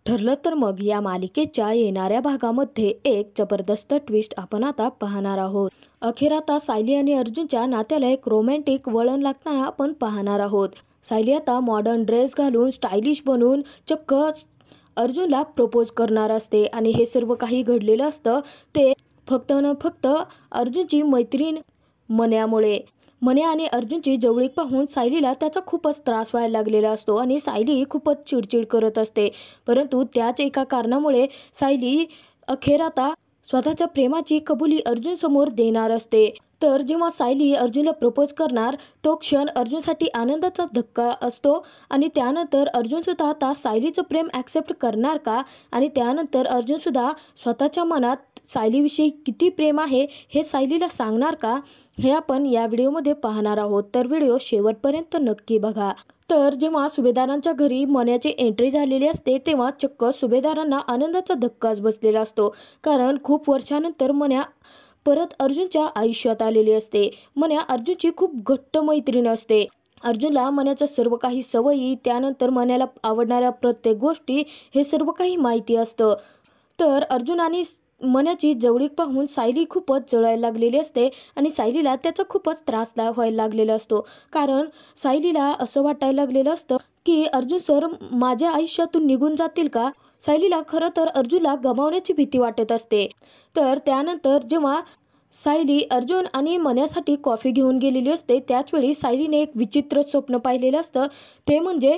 ठरलं तर मग या मालिकेच्या येणाऱ्या भागामध्ये एक जबरदस्त ट्विस्ट आपण आता पाहणार आहोत। अखेर आता सायली आणि अर्जुनच्या नात्याला एक रोमॅन्टिक वळण लागताना आपण पाहणार आहोत। सायली आता मॉडर्न ड्रेस घालून स्टायलिश बनून चक्क अर्जुनला प्रपोज करणार असते आणि हे सर्व काही घडलेलं असतं ते फक्त अर्जुनची मैत्रीण मन्यामुळे। मन्या आणि अर्जुनची जवळीक पाहून सायलीला त्याचा खूपच त्रास व्हायला लागलेला असतो आणि सायली खूपच चिडचिड करत असते। परंतु त्याच एका कारणामुळे सायली अखेर आता स्वतःच्या प्रेमाची कबुली अर्जुन समोर देणार असते। तर जेव्हा सायली अर्जुनला प्रपोज करणार तो क्षण अर्जुनसाठी आनंदाचा धक्का असतो आणि त्यानंतर अर्जुन सुद्धा आता सायलीचं प्रेम ॲक्सेप्ट करणार का आणि त्यानंतर अर्जुन सुद्धा स्वतःच्या मनात सायलीविषयी किती प्रेम आहे हे सायलीला सांगणार का, हे आपण या व्हिडिओमध्ये पाहणार आहोत। तर व्हिडिओ शेवटपर्यंत नक्की बघा। तर जेव्हा सुभेदारांच्या घरी मन्याची एंट्री झालेली असते तेव्हा चक्क सुभेदारांना आनंदाचा धक्काच बसलेला असतो, कारण खूप वर्षानंतर मन्या परत अर्जुनच्या आयुष्यात आलेली असते। मन्या अर्जुनची खूप घट्ट मैत्रीण असते। अर्जुनला मन्याच्या सर्व काही सवयी, त्यानंतर मन्याला आवडणाऱ्या प्रत्येक गोष्टी हे सर्व काही माहिती असतं। तर अर्जुन आणि मन्याची जवळीक पाहून सायली खूपच जळायला लागलेली असते आणि सायलीला त्याचा खूपच त्रास व्हायला लागलेला असतो, कारण सायलीला असं वाटायला लागलेलं असतं की अर्जुन सर माझ्या आयुष्यातून निघून जातील का। सायलीला खरं तर अर्जुनला गमावण्याची भीती वाटत असते। तर त्यानंतर जेव्हा सायली अर्जुन आणि मन्यासाठी कॉफी घेऊन गेलेली असते त्याचवेळी सायलीने एक विचित्र स्वप्न पाहिलेलं असतं, ते म्हणजे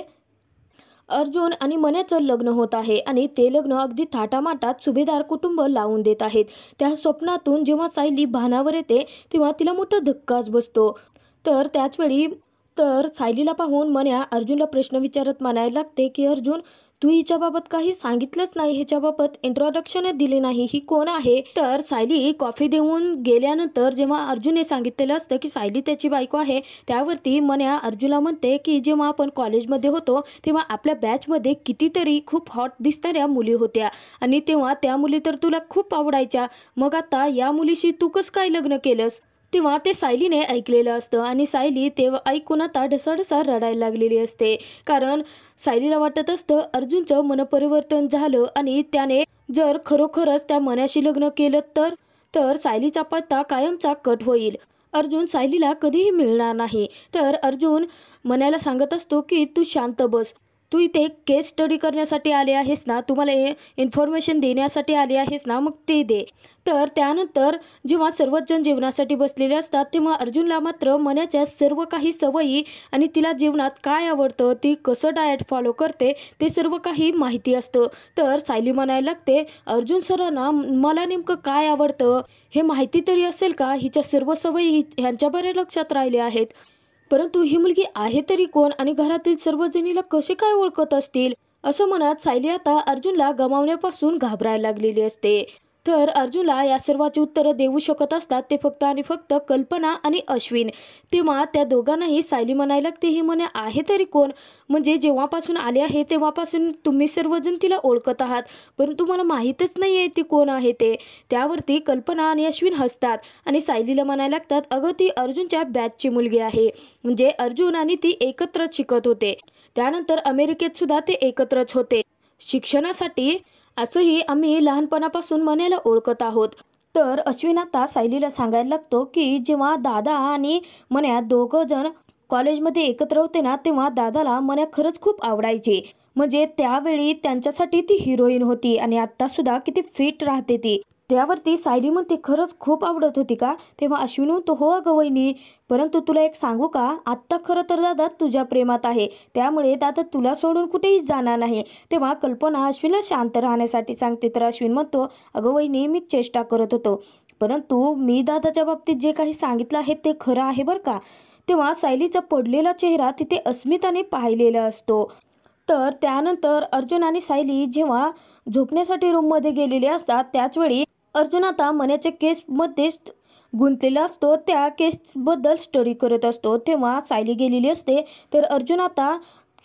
अर्जुन आणि मन्याचं लग्न होत आहे आणि ते लग्न अगदी थाटामाटात सुभेदार कुटुंब लावून देत आहेत। त्या स्वप्नातून जेव्हा सायली भानावर येते तेव्हा तिला मोठा धक्काच बसतो। तर त्याचवेळी सायलीला पाहून मन्या अर्जुनला प्रश्न विचारत म्हणायला लागते की अर्जुन तू हिच्याबाबत काही सांगितलंच नाही, हिच्याबाबत इंट्रोडक्शनच दिले नाही, ही कोण आहे। तर सायली कॉफी देऊन गेल्यानंतर जेव्हा अर्जुनने सांगितलेलं असतं की सायली त्याची बायको आहे, त्यावरती मन्या अर्जुनला म्हणते की जेव्हा आपण कॉलेजमध्ये होतो तेव्हा आपल्या बॅचमध्ये कितीतरी खूप हॉट दिसणाऱ्या मुली होत्या आणि तेव्हा त्या मुली तर तुला खूप आवडायच्या, मग आता या मुलीशी तू कसं काय लग्न केलंस। तेव्हा ते सायलीने ऐकलेलं असतं आणि सायली तेव्हा ऐकून आता ढसाढसा रडायला लागलेली असते, कारण सायलीला वाटत असतं अर्जुनचं मनपरिवर्तन झालं आणि त्याने जर खरोखरच त्या मन्याशी लग्न केलं तर सायलीचा पत्ता कायमचा कट होईल, अर्जुन सायलीला कधीही मिळणार नाही। तर अर्जुन मन्याला सांगत असतो की तू शांत बस, तू इथे केस स्टडी करण्यासाठी आले आहेस ना, तुम्हाला इन्फॉर्मेशन देण्यासाठी आले आहेस ना, मग ते दे। तर त्यानंतर जेव्हा सर्वच जण जेवणासाठी बसलेले असतात तेव्हा अर्जुनला मात्र मन्याच्या सर्व काही सवयी आणि तिला जेवणात काय आवडतं, ती कसं डाएट फॉलो करते ते सर्व काही माहिती असतं। तर सायली म्हणायला लागते अर्जुन सरांना मला नेमकं काय आवडतं हे माहिती तरी असेल का, हिच्या सर्व सवयी ह्यांच्या बऱ्या लक्षात राहिल्या आहेत, परंतु ही मुलगी आहे तरी कोण आणि घरातील सर्वजणीला कसे काय ओळखत असतील, असं म्हणत सायली आता अर्जुनला गमावण्यापासून घाबरायला लागलेली असते। तर अर्जुनला या सर्वाची उत्तरं देऊ शकत असतात ते फक्त आणि फक्त कल्पना आणि अश्विन। तेव्हा त्या दोघांनाही सायली म्हणायला लागते ही मन्या आहे तरी कोण, म्हणजे जेव्हापासून आले आहे तेव्हापासून तुम्ही सर्वजण तिला ओळखत आहात, परंतु मला माहीतच नाही आहे ती कोण आहे ते। त्यावरती कल्पना आणि अश्विन हसतात आणि सायलीला म्हणायला लागतात अगं ती अर्जुनच्या बॅचची मुलगी आहे, म्हणजे अर्जुन आणि ती एकत्रच शिकत होते, त्यानंतर अमेरिकेत सुद्धा ते एकत्रच होते शिक्षणासाठी, असंही आम्ही लहानपणापासून मन्याला ओळखत आहोत। तर अश्विन आता सायलीला सांगायला लागतो की जेव्हा दादा आणि मन्या दोघं जण कॉलेजमध्ये एकत्र होते ना तेव्हा दादाला मन्या खरंच खूप आवडायची, म्हणजे त्यावेळी त्यांच्यासाठी ती हिरोईन होती आणि आत्ता सुद्धा किती फिट राहते ती। त्यावरती सायली म्हणते खरंच खूप आवडत होती का, तेव्हा अश्विन म्हणतो हो अगं वहिनी, परंतु तुला एक सांगू का, आत्ता खरं तर दादा तुझ्या प्रेमात आहे, त्यामुळे दादा तुला सोडून कुठेही जाणार नाही। तेव्हा कल्पना अश्विनला शांत राहण्यासाठी सांगते, तर अश्विन म्हणतो अगं वहिनी मी चेष्टा करत होतो, परंतु मी दादाच्या बाबतीत जे काही सांगितलं आहे ते खरं आहे बरं का। तेव्हा सायलीचा पडलेला चेहरा तिथे अस्मिताने पाहिलेला असतो। तर त्यानंतर अर्जुन आणि सायली जेव्हा झोपण्यासाठी रूममध्ये गेलेले असतात त्याचवेळी अर्जुन आता मन्याच्या केसमध्ये गुंतलेला असतो, त्या केसबद्दल स्टडी करत असतो। तेव्हा सायली गेलेली असते, तर अर्जुन आता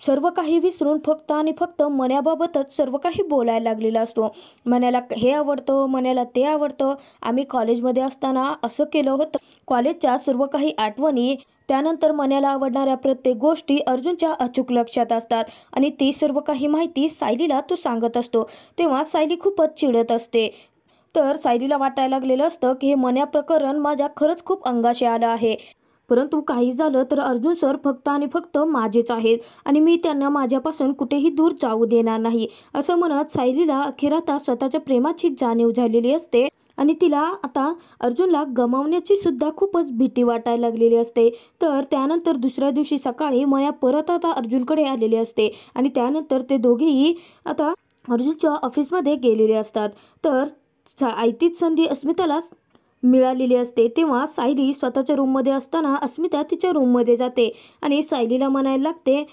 सर्व काही विसरून फक्त आणि फक्त मन्याबाबतच सर्व काही बोलायला लागलेला असतो. मन्याला हे आवडतं, मन्याला ते आवडतं, आम्ही कॉलेजमध्ये असताना असं केलं होतं. कॉलेजच्या सर्व काही आठवणी, त्यानंतर मन्याला आवडणाऱ्या प्रत्येक गोष्टी अर्जुनच्या अचूक लक्षात असतात आणि ती सर्व काही माहिती सायलीला तो सांगत असतो. तेव्हा सायली खूपच चिडत असते. तर सायलीला वाटायला लागलेलं असतं की हे मन्या प्रकरण माझ्या खरंच खूप अंगाशी आलं आहे. परंतु काही झालं तर अर्जुन सर फक्त आणि फक्त माझेच आहेत आणि मी त्यांना माझ्यापासून कुठेही दूर जाऊ देणार नाही, असं म्हणत सायलीला अखेर आता स्वतःच्या प्रेमाची जाणीव झालेली असते आणि तिला आता अर्जुनला गमावण्याची सुद्धा खूपच भीती वाटायला लागलेली असते. तर त्यानंतर दुसऱ्या दिवशी सकाळी मया परत आता अर्जुनकडे आलेली असते आणि त्यानंतर ते दोघेही आता अर्जुनच्या ऑफिसमध्ये गेलेले असतात. तर आयतीच संधी अस्मिताला मिळालेली असते. तेव्हा सायली स्वतःच्या रूममध्ये असताना अस्मिता तिच्या रूममध्ये जाते आणि सायलीला म्हणायला लागते,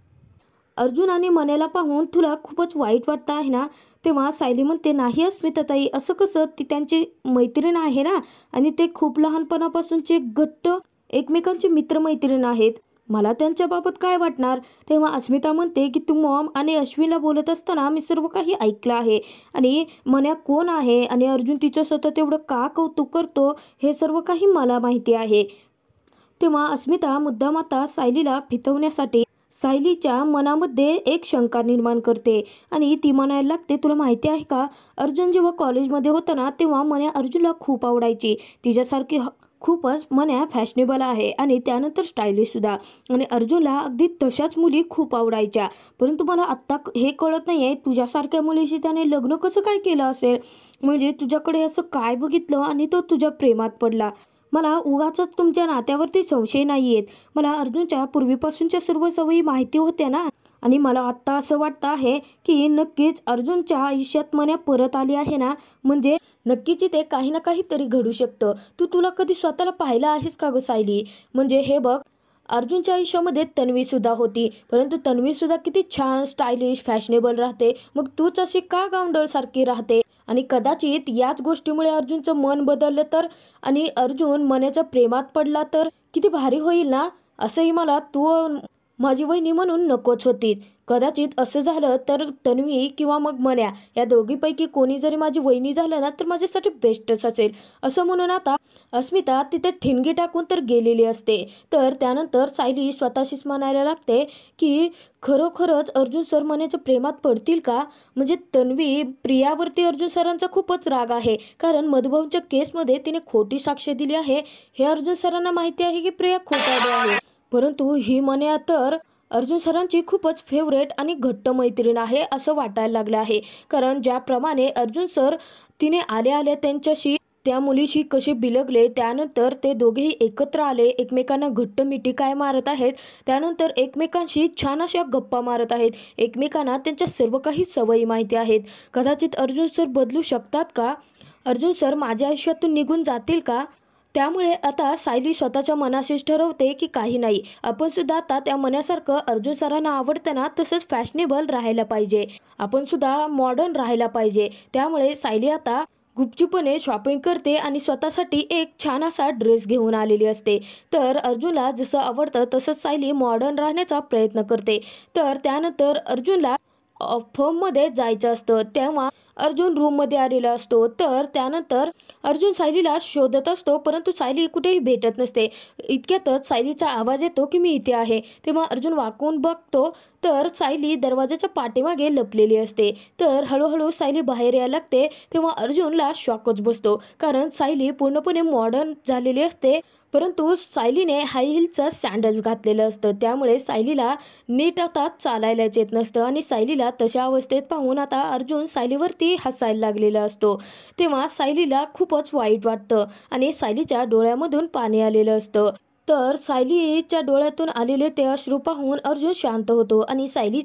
अर्जुन आणि मन्याला पाहून तुला खूपच वाईट वाटतं आहे ना? तेव्हा सायली म्हणते, नाही अस्मिताताई, असं कसं, ती त्यांची मैत्रीण आहे ना आणि ते खूप लहानपणापासूनचे घट्ट एकमेकांचे मित्रमैत्रीण आहेत, मला त्यांच्याबाबत काय वाटणार? तेव्हा अस्मिता म्हणते की तू मॉम आणि अश्विनला बोलत असताना मी सर्व काही ऐकलं आहे आणि मन्या कोण आहे आणि अर्जुन तिचं सतत एवढं का कौतुक करतो हे सर्व काही मला माहिती आहे. तेव्हा अस्मिता मुद्दाम आता सायलीला फितवण्यासाठी सायलीच्या मनामध्ये एक शंका निर्माण करते आणि ती म्हणायला लागते, तुला माहिती आहे का, अर्जुन जेव्हा कॉलेजमध्ये होता ना तेव्हा मन्या अर्जुनला खूप आवडायची. तिच्यासारखी खूपच मन्या फॅशनेबल आहे आणि त्यानंतर स्टायलिश सुद्धा आणि अर्जुनला अगदी तशाच मुली खूप आवडायच्या. परंतु मला आत्ता हे कळत नाही आहे, तुझ्यासारख्या मुलीशी त्याने लग्न कसं काय केलं असेल? म्हणजे तुझ्याकडे असं काय बघितलं आणि तो तुझ्या प्रेमात पडला? मला उगाचच तुमच्या नात्यावरती संशय नाही येत. मला अर्जुनच्या पूर्वीपासूनच्या सर्व सवयी माहिती होत्या ना आणि मला आत्ता असं वाटतं आहे की नक्कीच अर्जुनच्या आयुष्यात मन्या परत आली आहे ना, म्हणजे नक्कीच ते काही ना काहीतरी घडू शकतं. तुला कधी स्वतःला पाहिलं आहेस का गं सायली? म्हणजे हे बघ, अर्जुनच्या आयुष्यामध्ये तन्वी सुद्धा होती, परंतु तन्वी सुद्धा किती छान स्टायलिश फॅशनेबल राहते, मग तूच अशी का गावंढळसारखी राहते? आणि कदाचित याच गोष्टीमुळे अर्जुनचं मन बदललं तर आणि अर्जुन मन्याच्या प्रेमात पडला तर किती भारी होईल ना. असंही मला तू माझी वहिनी म्हणून नकोच होती. कदाचित असं झालं तर तन्वी किंवा मग मन्या या दोघीपैकी कोणी जरी माझी वहिनी झालं ना तर माझ्यासाठी बेस्टच असेल, असं म्हणून आता अस्मिता तिथे ठिणगी टाकून तर गेलेली असते. तर त्यानंतर सायली स्वतःशीच म्हणायला लागते की खरोखरच अर्जुन सर मन्याच्या प्रेमात पडतील का? म्हणजे तन्वी प्रियावरती अर्जुन सरांचा खूपच राग आहे, कारण मधुभाऊंच्या केसमध्ये तिने खोटी साक्ष दिली आहे. हे अर्जुन सरांना माहिती आहे की प्रिया खोटारडी आहे, परंतु ही मन्या तर अर्जुन सरांची खूपच फेवरेट आणि घट्ट मैत्रीण आहे असं वाटायला लागलं आहे. कारण ज्याप्रमाणे अर्जुन सर तिने आल्या त्यांच्याशी त्या मुलीशी कसे बिलगले, त्यानंतर ते दोघेही एकत्र आले, एकमेकांना घट्ट मिठी काय मारत आहेत, त्यानंतर एकमेकांशी छान अशा गप्पा मारत आहेत, एकमेकांना त्यांच्या सर्व काही सवयी माहिती आहेत. कदाचित अर्जुन सर बदलू शकतात का? अर्जुन सर माझ्या आयुष्यातून निघून जातील का? त्यामुळे आता सायली स्वतःच्या मनाशीच ठरवते की काही नाही, आपण सुद्धा आता त्या मन्यासारखं अर्जुन सरांना आवडतं ना तसंच फॅशनेबल राहायला पाहिजे, आपण सुद्धा मॉडर्न राहायला पाहिजे. त्यामुळे सायली आता गुपचूपणे शॉपिंग करते आणि स्वतःसाठी एक छान असा ड्रेस घेऊन आलेली असते. तर अर्जुनला जसं आवडतं तसंच सायली मॉडर्न राहण्याचा प्रयत्न करते. तर त्यानंतर अर्जुनला फर्ममध्ये जायचं असतं, तेव्हा अर्जुन रूममध्ये आलेला असतो. तर त्यानंतर अर्जुन सायलीला शोधत असतो, परंतु सायली कुठेही भेटत नसते. इतक्यातच सायलीचा आवाज येतो की मी इथे आहे. तेव्हा अर्जुन वाकून बघतो तर सायली दरवाजाच्या पाठीमागे लपलेली असते. तर हळूहळू सायली बाहेर यायला लागते. तेव्हा अर्जुनला शॉकच बसतो, कारण सायली पूर्णपणे मॉडर्न झालेली असते, परंतु सायलीने हाय हिलचं सँडल्स घातलेलं असतं. त्यामुळे सायलीला नीट आता चालायलाच येत नसतं आणि सायलीला तशा अवस्थेत पाहून आता अर्जुन सायलीवरती हसायला लागलेला असतो. तेव्हा सायलीला खूपच वाईट वाटतं आणि सायलीच्या डोळ्यामधून पाणी आलेलं असतं. तर सायलीच्या डोळ्यातून आलेले ते अश्रू पाहून अर्जुन शांत होतो आणि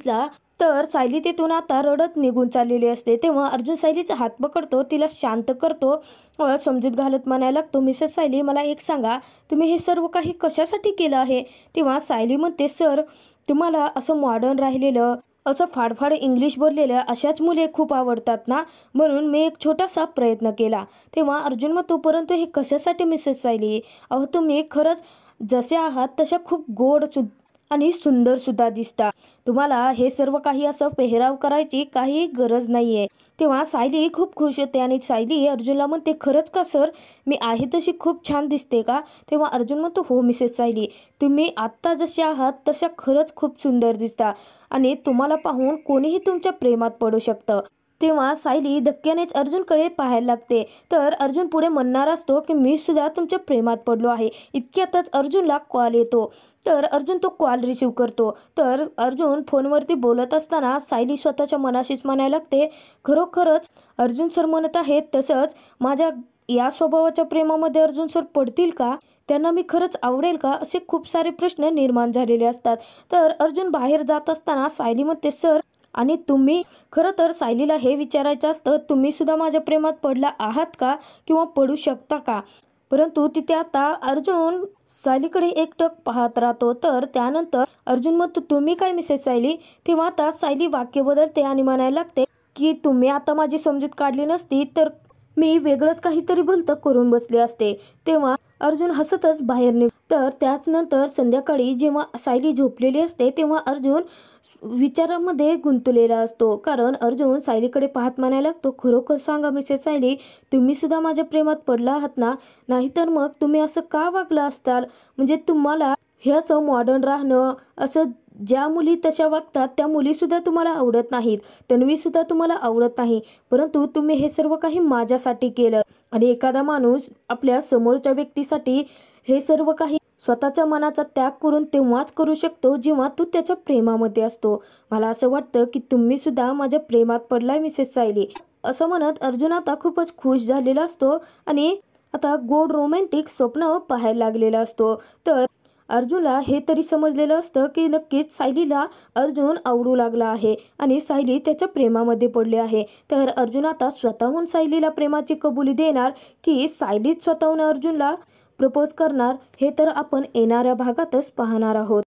सायली तिथून आता रडत निघून चाललेली असते. तेव्हा अर्जुन सायलीचा हात पकडतो, तिला शांत करतो, समजूत घालत म्हणायला लागतो, मिसेस सायली, मला एक सांगा, तुम्ही हे सर्व काही कशासाठी केलं आहे? तेव्हा सायली म्हणते, सर, तुम्हाला असं मॉडर्न राहिलेलं, असं फाडफाड इंग्लिश बोललेल्या अशाच मुले खूप आवडतात ना, म्हणून मी एक छोटासा प्रयत्न केला. तेव्हा अर्जुन म्हणतो, परंतु हे कशासाठी मिसेस सायली? अहो, तुम्ही खरंच जसे आहात तशा खूप गोड आणि सुंदर सुद्धा दिसता. तुम्हाला हे सर्व काही असं पेहराव करायची काही गरज नाहीये. तेव्हा सायली खूप खुश होते आणि सायली अर्जुनला म्हणते, खरंच का सर, मी आहे तशी खूप छान दिसते का? तेव्हा अर्जुन म्हणतो, हो मिसेस सायली, तुम्ही आत्ता जसे आहात तशा खरंच खूप सुंदर दिसता आणि तुम्हाला पाहून कोणीही तुमच्या प्रेमात पडू शकतं. तेव्हा सायली धक्क्यानेच अर्जुनकडे पाहायला लागते. तर अर्जुन पुढे म्हणणार असतो की मी सुद्धा तुमच्या प्रेमात पडलो आहे. इतक्यातच अर्जुनला कॉल येतो. तर अर्जुन तो कॉल रिसीव करतो. तर अर्जुन फोनवरती बोलत असताना सायली स्वतःच्या मनाशीच म्हणायला लागते, खरोखरच अर्जुन सर म्हणत आहेत तसंच माझ्या या स्वभावाच्या प्रेमामध्ये अर्जुन सर पडतील का? त्यांना मी खरंच आवडेल का? असे खूप सारे प्रश्न निर्माण झालेले असतात. तर अर्जुन बाहेर जात असताना सायली म्हणते, सर, आणि तुम्ही, खरं तर सायलीला हे विचारायचं असतं, तुम्ही सुद्धा माझ्या प्रेमात पडला आहात का किंवा पडू शकता का? परंतु तिथे आता अर्जुन सायलीकडे एकटक पाहत राहतो. तर त्यानंतर अर्जुन म्हणतो, तुम्ही काय मिसेस सायली? तेव्हा आता सायली वाक्य बदलते आणि म्हणायला लागते की तुम्ही आता माझी समजूत काढली नसती तर मी वेगळंच काहीतरी भलतं करून बसले असते. तेव्हा अर्जुन हसतच बाहेर निघ. तर त्याच नंतर संध्याकाळी जेव्हा सायली झोपलेली असते तेव्हा अर्जुन विचारामध्ये गुंतलेला असतो. कारण अर्जुन सायलीकडे पाहत म्हणायला लागतो, खरोखर सांगा मिसेस सायली, तुम्ही सुद्धा माझ्या प्रेमात पडला आहात ना? नाहीतर मग तुम्ही असं का वागला असताल? म्हणजे तुम्हाला हे असं मॉडर्न राहणं, असं ज्या मुली तशा वागतात त्या मुलीसुद्धा तुम्हाला आवडत नाहीत, तन्वीसुद्धा तुम्हाला आवडत नाही, परंतु तुम्ही हे सर्व काही माझ्यासाठी केलं. आणि एखादा माणूस आपल्या समोरच्या व्यक्तीसाठी हे सर्व काही स्वतःच्या मनाचा त्याग करून तेव्हाच करू शकतो जेव्हा तो त्याच्या प्रेमामध्ये असतो. मला असं वाटतं की तुम्ही सुद्धा माझ्या प्रेमात पडलाय मिसेस सायली. असं म्हणत अर्जुन आता खूपच खुश झालेला असतो आणि आता गोड रोमॅन्टिक स्वप्न पाहायला लागलेला असतो. तर अर्जुनला हे तरी समजलेलं असतं की नक्कीच सायलीला अर्जुन आवडू लागला आहे आणि सायली त्याच्या प्रेमामध्ये पडली आहे. तर अर्जुन आता स्वतःहून सायलीला प्रेमाची कबुली देणार की सायलीच स्वतःहून अर्जुनला प्रपोज करणार, हे तर आपण येणाऱ्या भागातच पाहणार आहोत.